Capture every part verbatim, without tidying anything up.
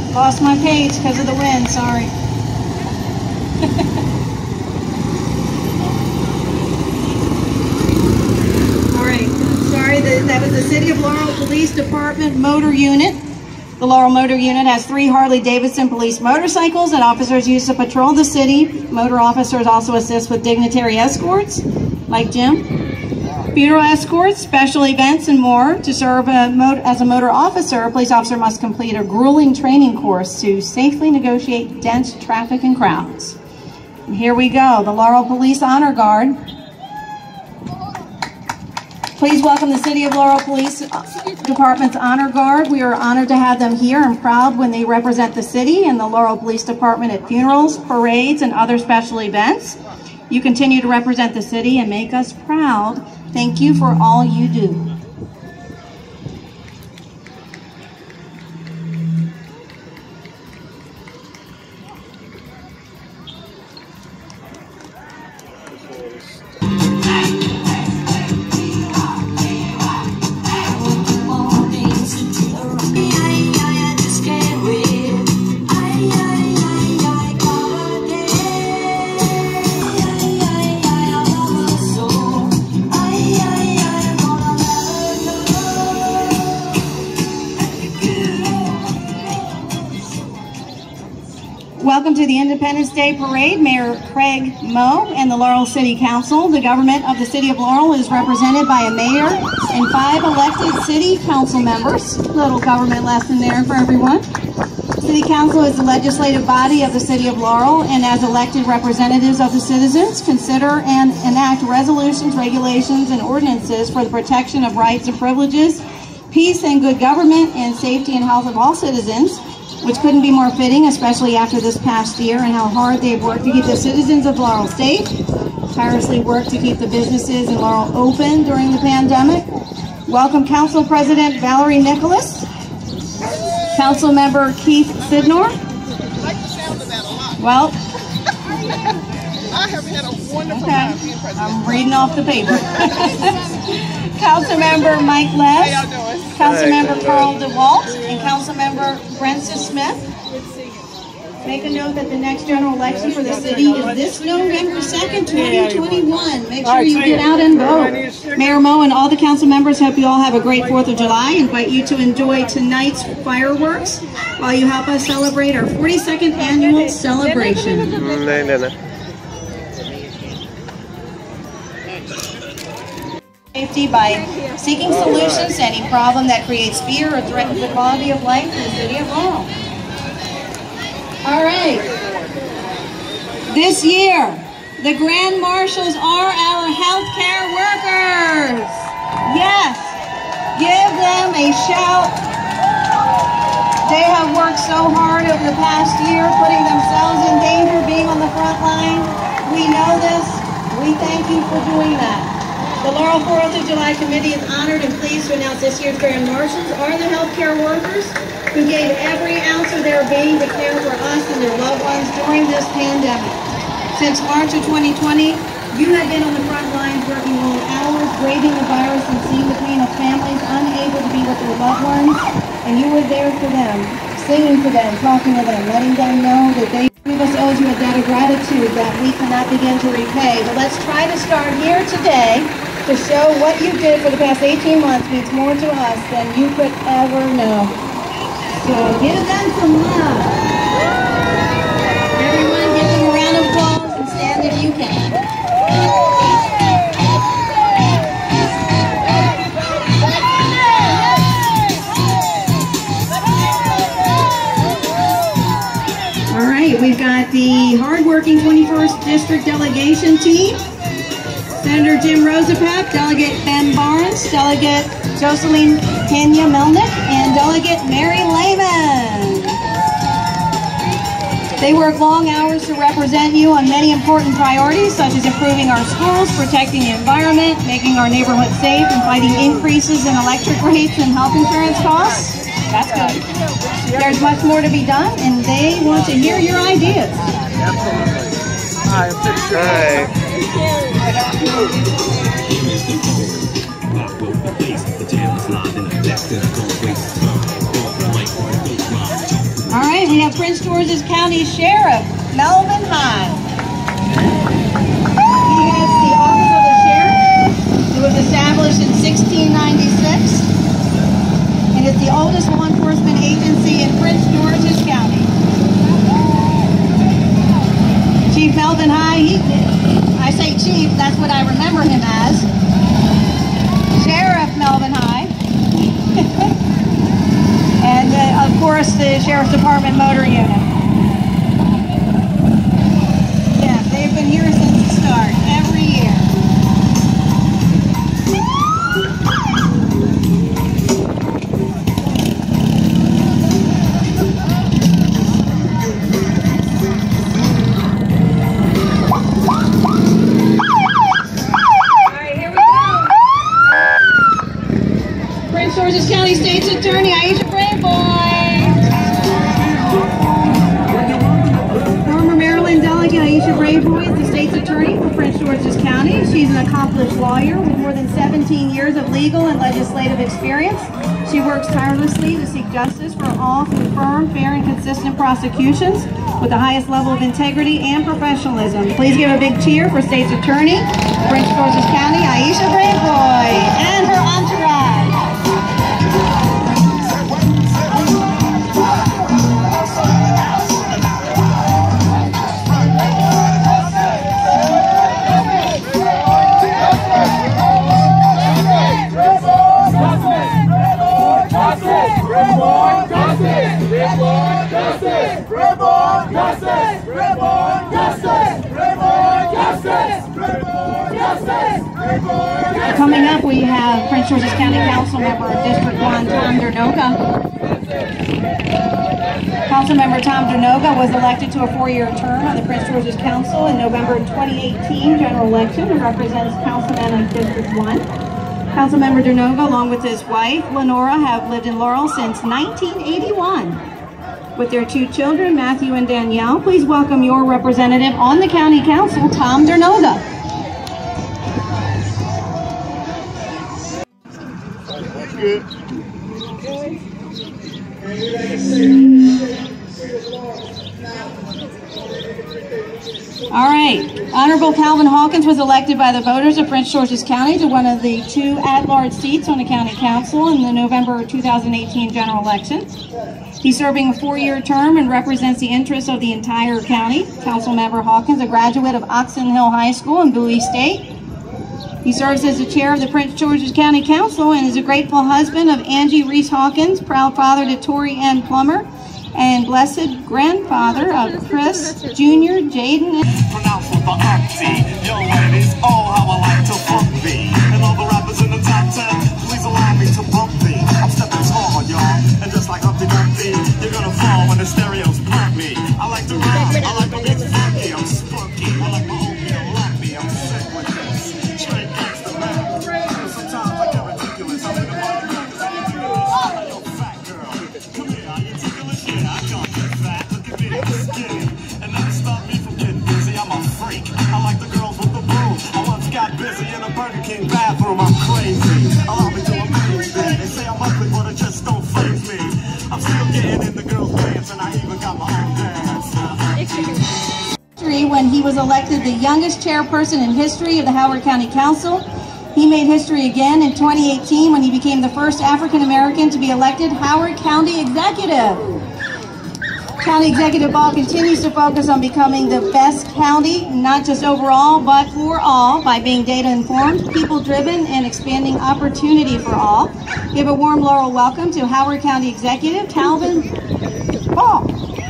Lost my page because of the wind, sorry. All right, sorry, that, that was the City of Laurel Police Department Motor Unit. The Laurel Motor Unit has three Harley-Davidson police motorcycles that officers use to patrol the city. Motor officers also assist with dignitary escorts, like Jim, funeral escorts, special events, and more. To serve a as a motor officer, a police officer must complete a grueling training course to safely negotiate dense traffic and crowds. And here we go, the Laurel Police Honor Guard. Please welcome the City of Laurel Police Department's Honor Guard. We are honored to have them here and proud when they represent the city and the Laurel Police Department at funerals, parades, and other special events. You continue to represent the city and make us proud. Thank you for all you do. Welcome to the Independence Day Parade. Mayor Craig Moe and the Laurel City Council. The government of the City of Laurel is represented by a mayor and five elected city council members. Little government lesson there for everyone. City Council is the legislative body of the City of Laurel, and as elected representatives of the citizens, consider and enact resolutions, regulations, and ordinances for the protection of rights and privileges, peace and good government, and safety and health of all citizens, which couldn't be more fitting, especially after this past year and how hard they've worked to keep the citizens of Laurel safe, tirelessly worked to keep the businesses in Laurel open during the pandemic. Welcome Council President Valerie Nicholas, Council Member Keith Sidnor. I like the sound of that a lot. Well, I have had a wonderful okay. time being president. I'm reading off the paper. Councilmember Mike Les, How y'all doing? Councilmember Carl DeWalt, and Councilmember Francis Smith. Make a note that the next general election for the city is this November second, twenty twenty-one. Make sure you get out and vote. Mayor Moe and all the council members hope you all have a great fourth of July. Invite you to enjoy tonight's fireworks while you help us celebrate our forty-second annual celebration. Safety by seeking solutions to any problem that creates fear or threatens the quality of life in the City of Laurel. All right. This year, the Grand Marshals are our healthcare workers. Yes. Give them a shout. They have worked so hard over the past year, putting themselves in danger, being on the front line. We know this. We thank you for doing that. The Laurel fourth of July Committee is honored and pleased to announce this year's Grand Marshals are the healthcare workers who gave every ounce of their being to care for us and their loved ones during this pandemic. Since March of twenty twenty, you have been on the front lines working long hours, braving the virus and seeing the pain of families unable to be with their loved ones, and you were there for them, singing to them, talking to them, letting them know that they One of us owes you a debt of gratitude that we cannot begin to repay. But let's try to start here today to show what you did for the past eighteen months means more to us than you could ever know. So give them some love. Everyone give them a round of applause and stand if you can. All right, we've got the hardworking twenty-first District Delegation team. Senator Jim Rosapap, Delegate Ben Barnes, Delegate Jocelyn Pena Melnick, and Delegate Mary Lehman. They work long hours to represent you on many important priorities, such as improving our schools, protecting the environment, making our neighborhood safe, and fighting increases in electric rates and health insurance costs. That's good. There's much more to be done, and they want to hear your ideas. Absolutely. Hi, I'm pretty sure. Hi. All right, have Prince George's County Sheriff, Melvin High. He has the Office of the Sheriff. It was established in sixteen ninety-six. And it's the oldest law enforcement agency in Prince George's County. Chief Melvin High, he, I say chief, that's what I remember him as. Sheriff Melvin High. And uh, of course the Sheriff's Department Motor Unit. Yeah, they've been here since the start, every year. George's County State's Attorney Aisha Brayboy. Former Maryland delegate Aisha Brayboy is the State's Attorney for Prince George's County. She's an accomplished lawyer with more than seventeen years of legal and legislative experience. She works tirelessly to seek justice for all through firm, fair, and consistent prosecutions with the highest level of integrity and professionalism. Please give a big cheer for State's Attorney for Prince George's County, Aisha Brayboy, and her entourage. Coming up, we have Prince George's County Council Member District one, Tom Dernoga. Councilmember Tom Dernoga was elected to a four-year term on the Prince George's Council in November twenty eighteen general election and represents Councilman of District one. Councilmember Dernoga, along with his wife, Lenora, have lived in Laurel since nineteen eighty-one. With their two children, Matthew and Danielle, please welcome your representative on the County Council, Tom Dernoga. Good. All right. Honorable Calvin Hawkins was elected by the voters of Prince George's County to one of the two at-large seats on the County Council in the November two thousand eighteen general election. He's serving a four-year term and represents the interests of the entire county. Councilmember Hawkins, a graduate of Oxon Hill High School in Bowie State. He serves as the chair of the Prince George's County Council and is a grateful husband of Angie Reese Hawkins, proud father to Tori Ann Plummer, and blessed grandfather of Chris Junior Jaden. Pronounced with the umpty. Yo, ladies, oh, how I like to funk thee. And all the rappers in the top ten, please allow me to bump thee. I'm stepping tall, y'all, and just like Humpty Dumpty, you're gonna fall when the stereos pump me. I like to rap, I like to be funky, I'm spunky. I like my oatmeal latte, I'm sick with this. Straight gangsta rap. Sometimes I get ridiculous. I'm in the morning, yo, fat girl, come here, are you ticklish? Yeah, I got you fat, look at me, I'm skinny. And that stop me from getting busy, I'm a freak. I like the girls with the broom. I once got busy in a Burger King bathroom, I'm crazy. Allow me to amaze me. They say I'm ugly, but it just don't faze me. I'm still getting in the girls' pants, and I even got my own dance. When he was elected the youngest chairperson in history of the Howard County Council. He made history again in twenty eighteen when he became the first African American to be elected Howard County Executive. County Executive Ball continues to focus on becoming the best county, not just overall, but for all, by being data-informed, people-driven, and expanding opportunity for all. Give a warm laurel welcome to Howard County Executive Calvin Ball.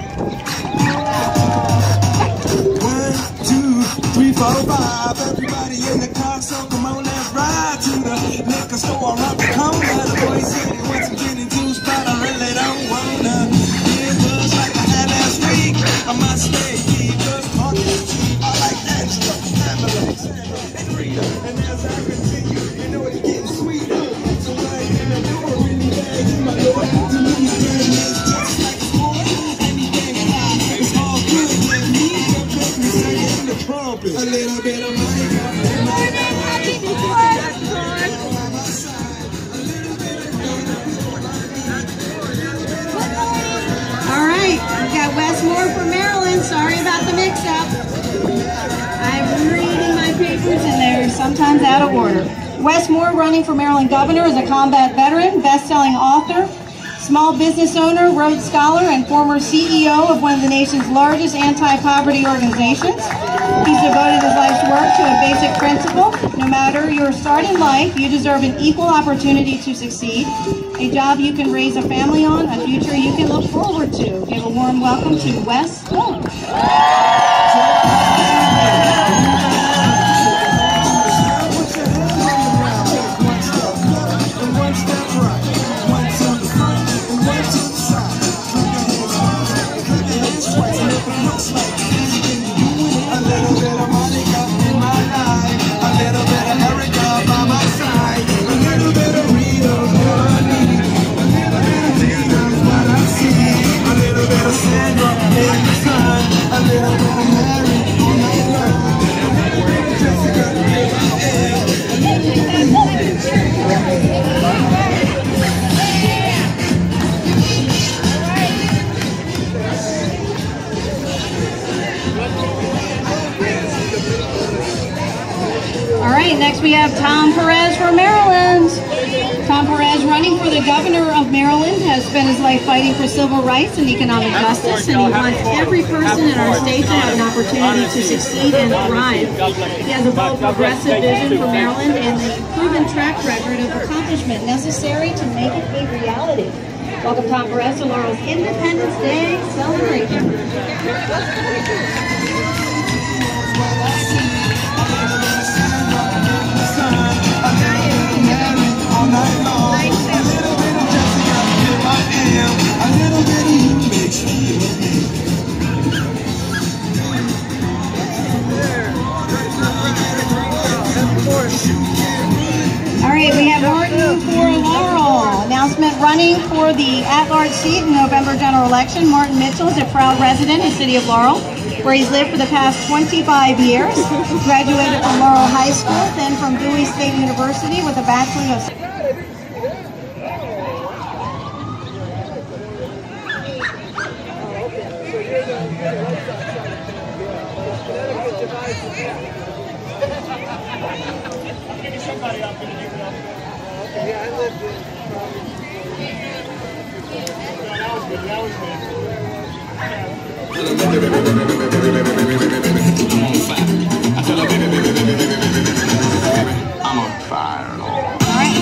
One, two, three, four, five. Everybody in the car, so come on, let's ride to the liquor store around the corner. The boy said he wants some gin and juice, but I really don't wanna. It was like I had last week. I must stay, he was talking cheap. I like Angela, Pamela, Sandra, and Rita. And as I continue, you know it's getting sweeter. So I ain't gonna do it really bad in my Lord. To me, it's just like sport. Anything high, it's all good with me. Don't make me sing in the trumpet. A little bit of money. sometimes out of order. Wes Moore, running for Maryland governor, is a combat veteran, best-selling author, small business owner, Rhodes Scholar, and former C E O of one of the nation's largest anti-poverty organizations. He's devoted his life's work to a basic principle: no matter your start in life, you deserve an equal opportunity to succeed, a job you can raise a family on, a future you can look forward to. Give a warm welcome to Wes Moore. All right, next we have Tom Perez for Maryland. Tom Perez, running for the governor of Maryland, has spent his life fighting for civil rights and economic justice, and he wants every person in our state to have an opportunity to succeed and thrive. He has a bold, progressive vision for Maryland and the proven track record of accomplishment necessary to make it a reality. Welcome, Tom Perez, to Laurel's Independence Day celebration. All right, we have Martin for Laurel. Announcement: running for the at-large seat in November general election, Martin Mitchell is a proud resident in the city of Laurel, where he's lived for the past twenty-five years. Graduated from Laurel High School, then from Bowie State University with a Bachelor of I'm on fire. All right.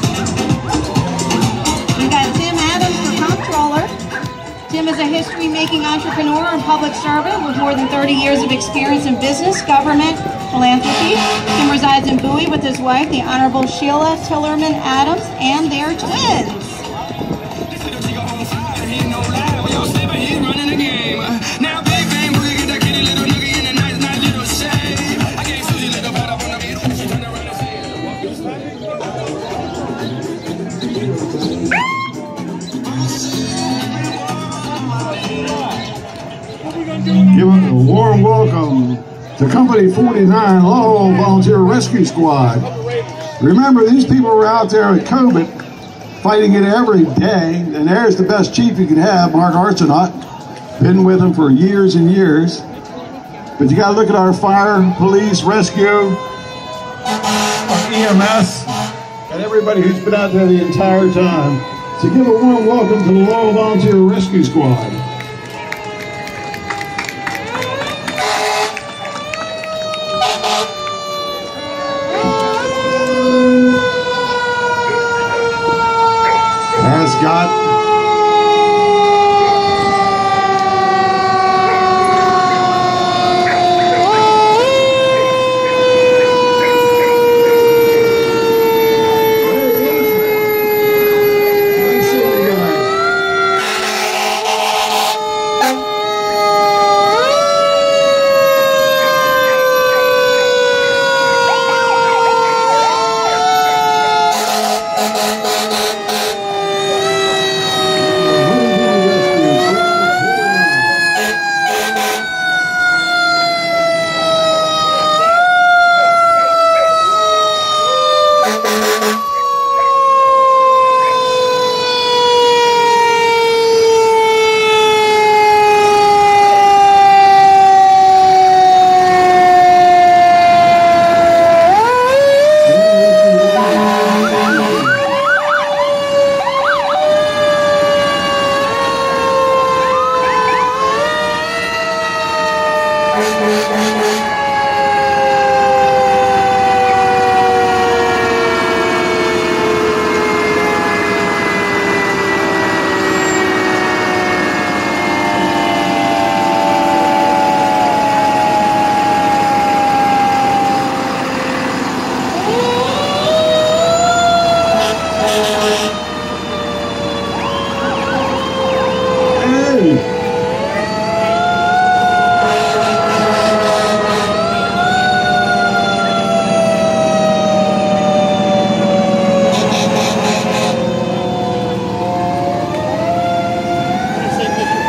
We got Tim Adams for comptroller. Tim is a history-making entrepreneur and public servant with more than thirty years of experience in business, government, philanthropy. Tim resides in Bowie with his wife, the Honorable Sheila Tillerman Adams, and their twins. Give a warm welcome to Company forty-nine Laurel Volunteer Rescue Squad. Remember, these people were out there at COVID fighting it every day, and there's the best chief you could have, Mark Arsenault. Been with him for years and years. But you got to look at our fire, police, rescue, our E M S, and everybody who's been out there the entire time. So give a warm welcome to the Laurel Volunteer Rescue Squad. Scott.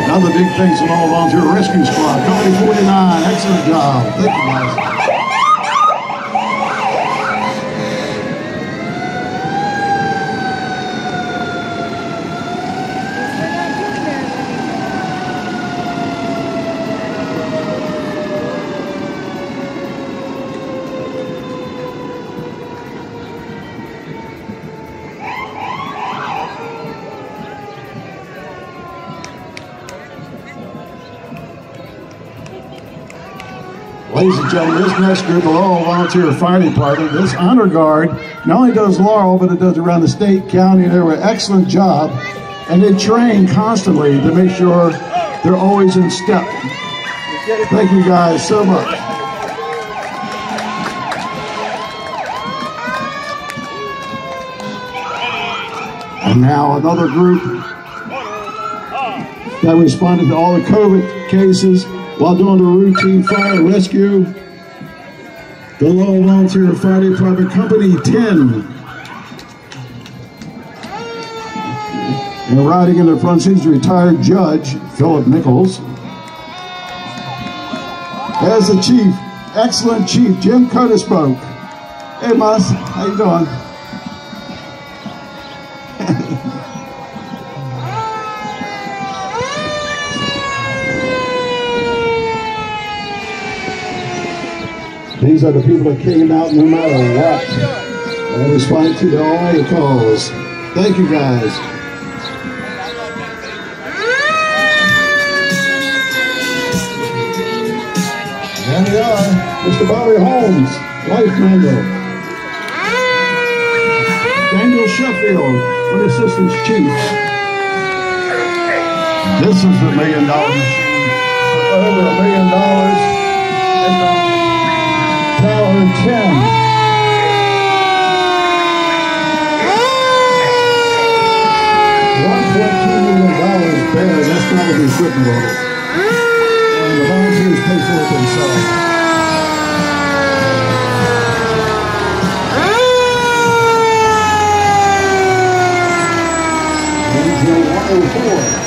Another big thanks to the Lowell Volunteer Rescue Squad. Company forty-nine, excellent job. Thank you guys. Ladies and gentlemen, this next group, the Laurel Volunteer Fire Department, this honor guard, not only does Laurel, but it does around the state, county, and they do an excellent job. And they train constantly to make sure they're always in step. Thank you guys so much. And now another group that responded to all the COVID cases while doing the routine fire rescue. The Lowell Volunteer Fire Department, Company ten. And riding in the front seat is retired Judge Philip Nichols. As the Chief, excellent Chief Jim Curtis spoke. Hey, Mus, how you doing? These are the people that came out no matter what and responded to all your calls. Thank you guys. And they are Mister Bobby Holmes, Life Manual. Daniel Sheffield, an Assistant Chief. This is the million dollar machine. Over a million dollars. Tower ten. one point two million dollars there, that's not what the equipment on it. And the volunteers pay for it themselves. Engine one oh four.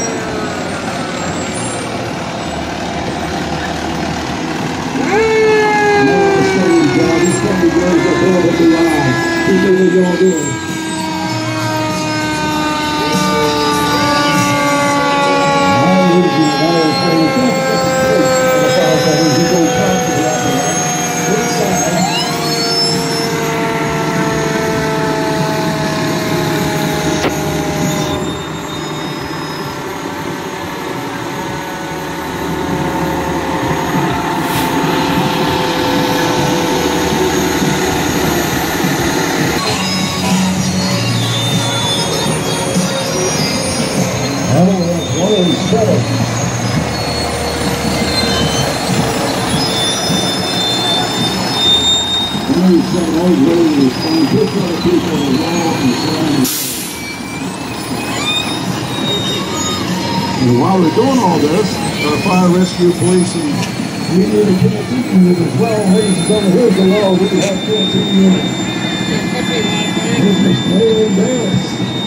And while we're doing all this, our fire rescue, police, and media and canteen unit as well. Ladies and gentlemen, here's the law. We have canteen unit. Here's Miss Maylin Davis.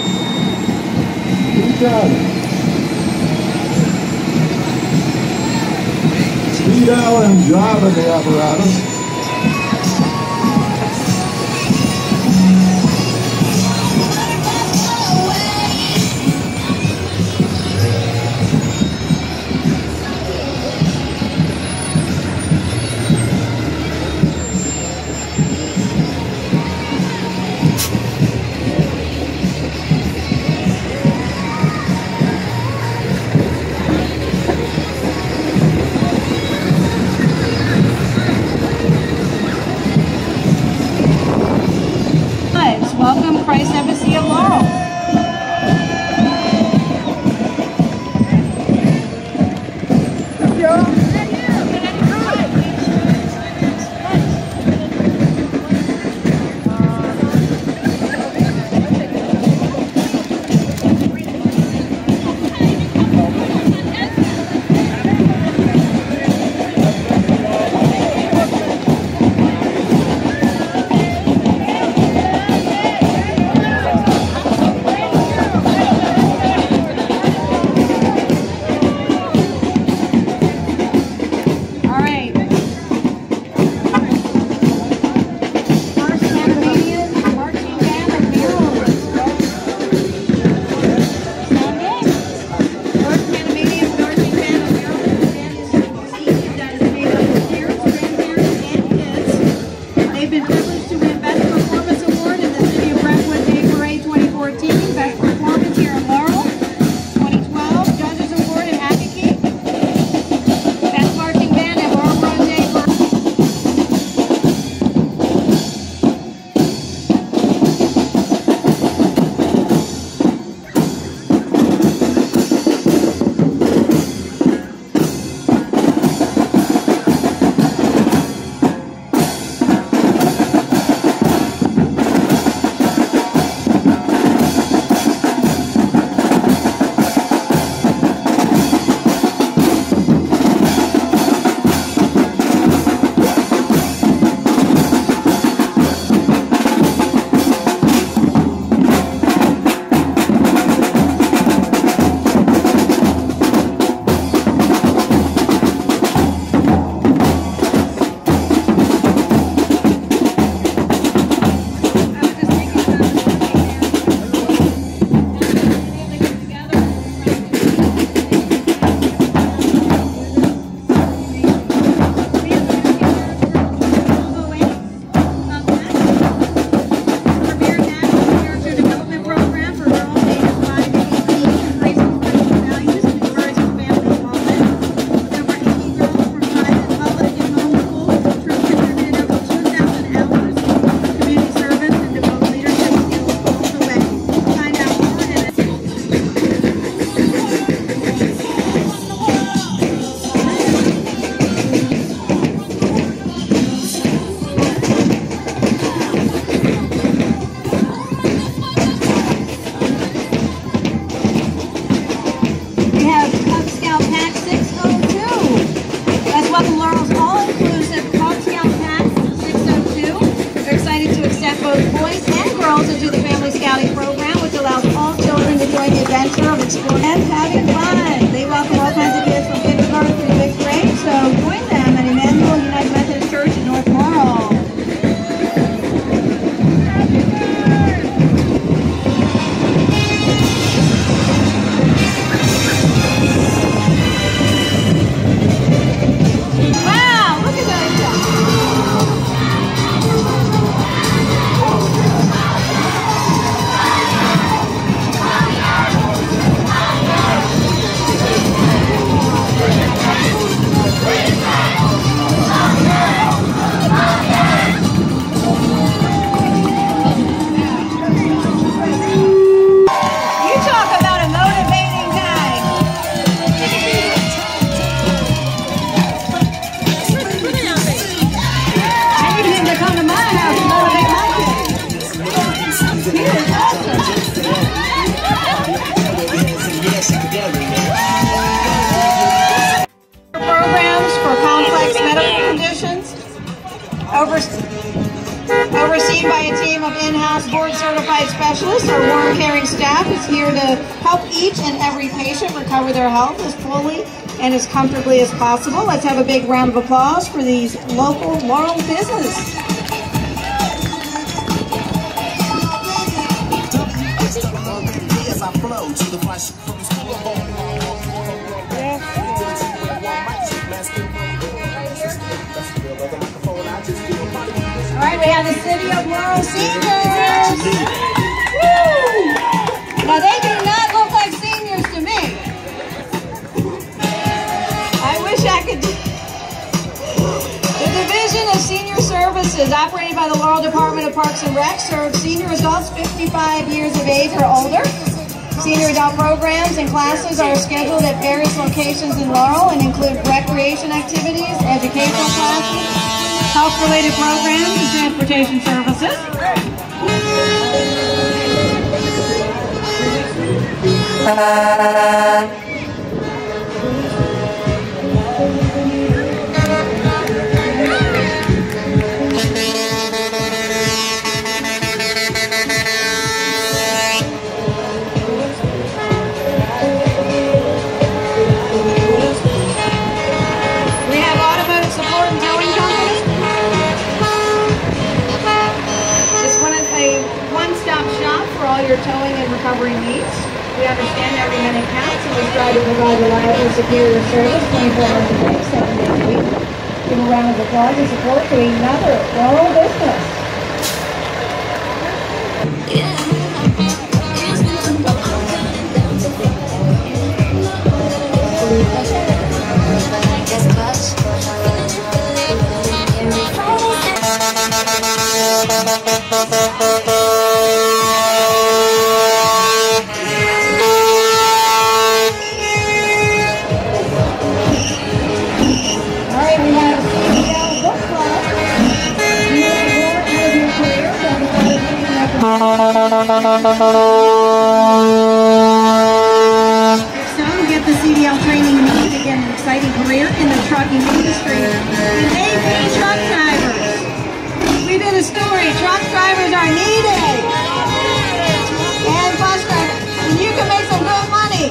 Keep driving. Speed Allen driving the apparatus. And having fun. They welcome all kinds of kids from kindergarten through sixth grade, so join them at Emmanuel United Methodist Church in North Laurel. Wow, look at those guys. You talk about a motivating guy. I need him to come to my house and motivate my kids. He is awesome. Programs for complex medical conditions, over, overseen by a team of in-house board-certified specialists. Our warm, caring staff is here to help each and every patient recover their health as fully and as comfortably as possible. Let's have a big round of applause for these local Laurel business. All right, we have the City of Laurel seniors. Woo! Now they do not look like seniors to me. I wish I could. The Division of Senior Services, operated by the Laurel Department of Parks and Rec, serves senior adults fifty-five years of age or older. Senior adult programs and classes are scheduled at various locations in Laurel and include recreation activities, educational classes, health-related programs, and transportation services. We have automotive support and towing companies. It's one of a one-stop shop for all your towing and recovery needs. We understand every minute counts, and we strive to provide reliable, superior service twenty-four hours a day, seven days a week. Give a round of applause and support to another Laurel business. So get the C D L training you need to get an exciting career in the trucking industry. A P truck drivers. We did a story. Truck drivers are needed. And bus drivers. And you can make some good money.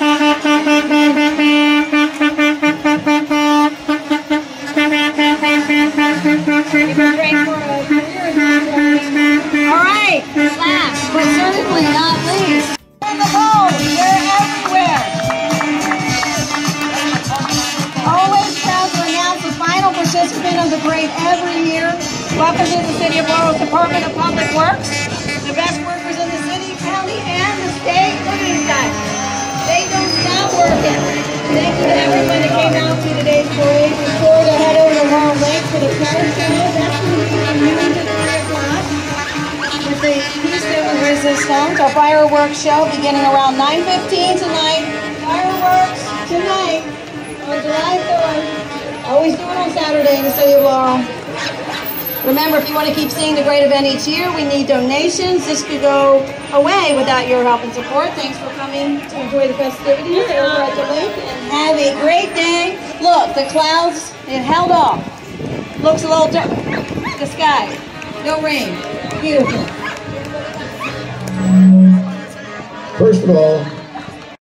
Thank you. happens in the City of Laurel's Department of Public Works. The best workers in the city, county, and the state. Look at these guys. They don't stop working. Thank you to everyone that came out to today's parade. Be sure to head over to Laurel Lake for the car show. That's going to be from noon to three o'clock. With the Peace and Resistance, our fireworks show beginning around nine fifteen tonight. Fireworks tonight on July third. Always do it on Saturday in the City of Laurel. Remember, if you want to keep seeing the great event each year, we need donations. This could go away without your help and support. Thanks for coming to enjoy the festivities over at the lake. And have a great day. Look, the clouds, it held off. Looks a little dark. The sky. No rain. Beautiful. First of all,